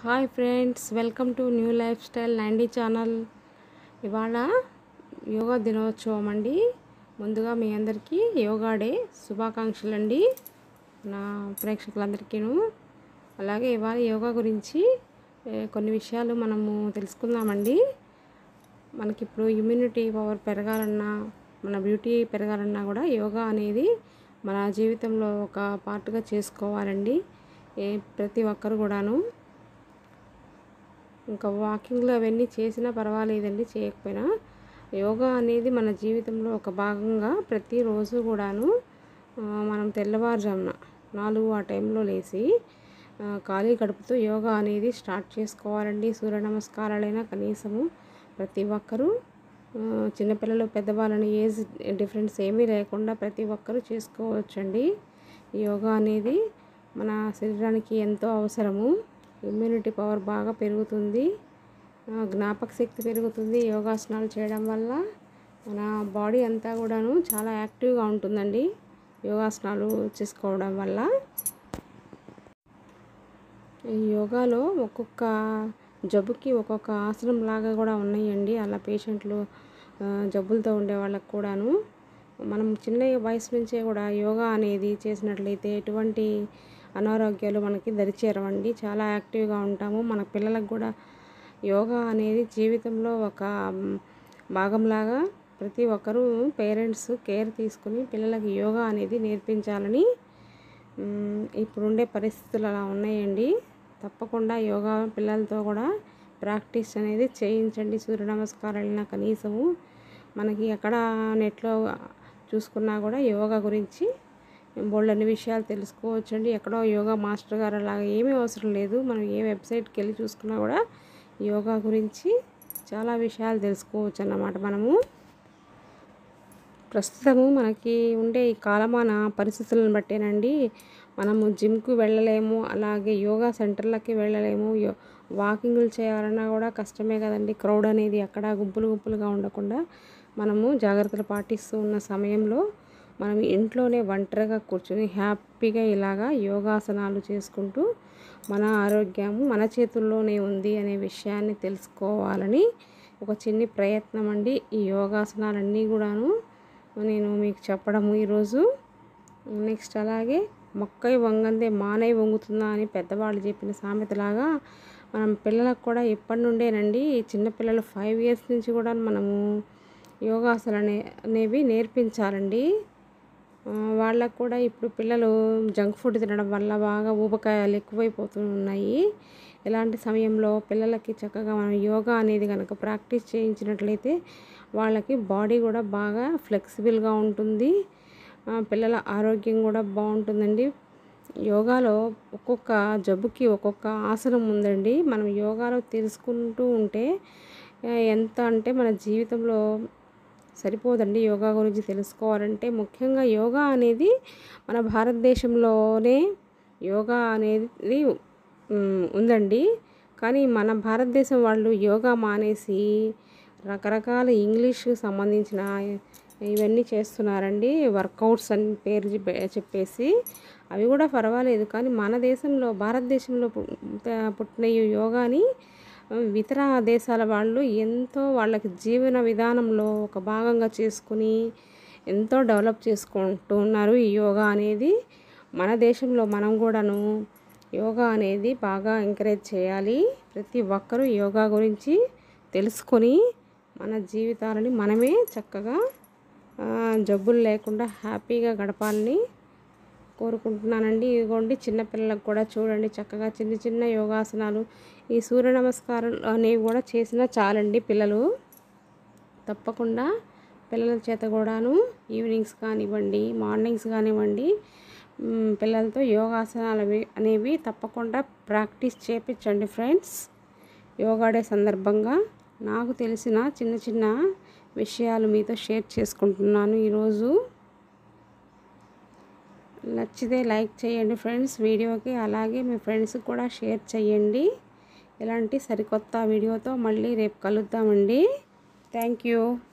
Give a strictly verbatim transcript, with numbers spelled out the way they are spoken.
Hi friends, welcome to New Life Style Ninety channel. ఇవాళ యోగా దినోత్సవం అండి. ముందుగా మీ అందరికీ యోగా డే శుభాకాంక్షలు అండి, నా ప్రేక్షకులందరికీను. అలాగే ఇవాళ యోగా గురించి కొన్ని విషయాలు మనము తెలుసుకుందామండి. మనకి ఇప్పుడు ఇమ్యూనిటీ పవర్ పెరగాలన్నా, మన బ్యూటీ పెరగాలన్నా కూడా యోగా అనేది మన జీవితంలో ఒక పార్ట్గా చేసుకోవాలండి. ఏ ప్రతి ఒక్కరు కూడాను. ఇంకా వాకింగ్లో అవన్నీ చేసినా పర్వాలేదండి, చేయకపోయినా యోగా అనేది మన జీవితంలో ఒక భాగంగా ప్రతిరోజు కూడాను మనం తెల్లవారుజామున నాలుగు ఆ టైంలో లేచి ఖాళీ కడుపుతో యోగా అనేది స్టార్ట్ చేసుకోవాలండి. సూర్య నమస్కారాలైనా కనీసము ప్రతి ఒక్కరూ, చిన్నపిల్లలు పెద్దవాళ్ళని ఏజ్ డిఫరెన్స్ ఏమీ లేకుండా ప్రతి ఒక్కరూ చేసుకోవచ్చండి. యోగా అనేది మన శరీరానికి ఎంతో అవసరము. ఇమ్యూనిటీ పవర్ బాగా పెరుగుతుంది, జ్ఞాపక శక్తి పెరుగుతుంది. యోగాసనాలు చేయడం వల్ల మన బాడీ అంతా కూడాను చాలా యాక్టివ్గా ఉంటుందండి యోగాసనాలు చేసుకోవడం వల్ల. ఈ యోగాలో ఒక్కొక్క జబ్బుకి ఒక్కొక్క ఆసనం లాగా కూడా ఉన్నాయండి. అలా పేషెంట్లు జబ్బులతో ఉండే వాళ్ళకు కూడాను మనం చిన్న వయసు నుంచే కూడా యోగా అనేది చేసినట్లయితే ఎటువంటి అనారోగ్యాలు మనకి దరిచేరవండి. చాలా యాక్టివ్గా ఉంటాము. మన పిల్లలకు కూడా యోగా అనేది జీవితంలో ఒక భాగంలాగా ప్రతి ఒక్కరూ పేరెంట్స్ కేర్ తీసుకుని పిల్లలకి యోగా అనేది నేర్పించాలని ఇప్పుడుండే పరిస్థితులు అలా ఉన్నాయండి. తప్పకుండా యోగా పిల్లలతో కూడా ప్రాక్టీస్ అనేది చేయించండి. సూర్య నమస్కారాలైనా కనీసము మనకి ఎక్కడ నెట్లో చూసుకున్నా కూడా యోగా గురించి బోల్డన్ని విషయాలు తెలుసుకోవచ్చండి. ఎక్కడో యోగా మాస్టర్ గారు అలాగా ఏమీ అవసరం లేదు. మనం ఏ వెబ్సైట్కి వెళ్ళి చూసుకున్నా కూడా యోగా గురించి చాలా విషయాలు తెలుసుకోవచ్చు అన్నమాట. మనము ప్రస్తుతము మనకి ఉండే ఈ కాలమాన పరిస్థితులను బట్టేనండి మనము జిమ్కు వెళ్ళలేము, అలాగే యోగా సెంటర్లకి వెళ్ళలేము. యో వాకింగ్లు చేయాలన్నా కూడా కష్టమే కదండి. క్రౌడ్ అనేది అక్కడ గుంపులు గుంపులుగా ఉండకుండా మనము జాగ్రత్తలు పాటిస్తూ ఉన్న సమయంలో మనం ఇంట్లోనే ఒంటరిగా కూర్చొని హ్యాపీగా ఇలాగా యోగాసనాలు చేసుకుంటూ మన ఆరోగ్యము మన చేతుల్లోనే ఉంది అనే విషయాన్ని తెలుసుకోవాలని ఒక చిన్ని ప్రయత్నం అండి ఈ యోగాసనాలన్నీ కూడాను నేను మీకు చెప్పడము ఈరోజు. నెక్స్ట్ అలాగే మొక్కై వంగందే మానై వంగుతుందా అని పెద్దవాళ్ళు చెప్పిన సామెతలాగా మనం పిల్లలకు కూడా ఇప్పటి నుండేనండి, చిన్నపిల్లలు ఫైవ్ ఇయర్స్ నుంచి కూడా మనము యోగాసనాలు అనే అనేవి నేర్పించాలండి. వాళ్ళకు కూడా ఇప్పుడు పిల్లలు జంక్ ఫుడ్ తినడం వల్ల బాగా ఊబకాయాలు ఎక్కువైపోతూ ఉన్నాయి. ఇలాంటి సమయంలో పిల్లలకి చక్కగా మనం యోగా అనేది కనుక ప్రాక్టీస్ చేయించినట్లయితే వాళ్ళకి బాడీ కూడా బాగా ఫ్లెక్సిబుల్గా ఉంటుంది, పిల్లల ఆరోగ్యం కూడా బాగుంటుందండి. యోగాలో ఒక్కొక్క జబ్బుకి ఒక్కొక్క ఆసనం ఉందండి. మనం యోగాలో తెలుసుకుంటూ ఉంటే ఎంత అంటే మన జీవితంలో సరిపోదండి. యోగా గురించి తెలుసుకోవాలంటే ముఖ్యంగా యోగా అనేది మన భారతదేశంలోనే యోగా అనేది ఉందండి. కానీ మన భారతదేశం వాళ్ళు యోగా మానేసి రకరకాల ఇంగ్లీష్కి సంబంధించిన ఇవన్నీ చేస్తున్నారండి. వర్కౌట్స్ అని పేరు చెప్పేసి అవి కూడా పర్వాలేదు, కానీ మన దేశంలో భారతదేశంలో పుట్టిన యోగాని ఇతర దేశాల వాళ్ళు ఎంతో వాళ్ళకి జీవన విధానంలో ఒక భాగంగా చేసుకుని ఎంతో డెవలప్ చేసుకుంటూ ఉన్నారు. ఈ యోగా అనేది మన దేశంలో మనం కూడాను యోగా అనేది బాగా ఎంకరేజ్ చేయాలి. ప్రతి ఒక్కరూ యోగా గురించి తెలుసుకొని మన జీవితాలని మనమే చక్కగా జబ్బులు లేకుండా హ్యాపీగా గడపాలని కోరుకుంటున్నానండి. ఇదిగోండి చిన్నపిల్లలకు కూడా చూడండి చక్కగా చిన్న చిన్న యోగాసనాలు, ఈ సూర్య నమస్కారం అనేవి కూడా చేసినా చాలండి. పిల్లలు తప్పకుండా పిల్లల చేత కూడాను ఈవినింగ్స్ కానివ్వండి, మార్నింగ్స్ కానివ్వండి, పిల్లలతో యోగాసనాలు అనేవి తప్పకుండా ప్రాక్టీస్ చేయించండి ఫ్రెండ్స్. యోగా డే సందర్భంగా నాకు తెలిసిన చిన్న చిన్న విషయాలు మీతో షేర్ చేసుకుంటున్నాను ఈరోజు. నచ్చితే లైక్ చేయండి ఫ్రెండ్స్ వీడియోకి, అలాగే మీ ఫ్రెండ్స్కి కూడా షేర్ చేయండి. ఇలాంటి సరికొత్త వీడియోతో మళ్ళీ రేపు కలుద్దామండి. Thank you.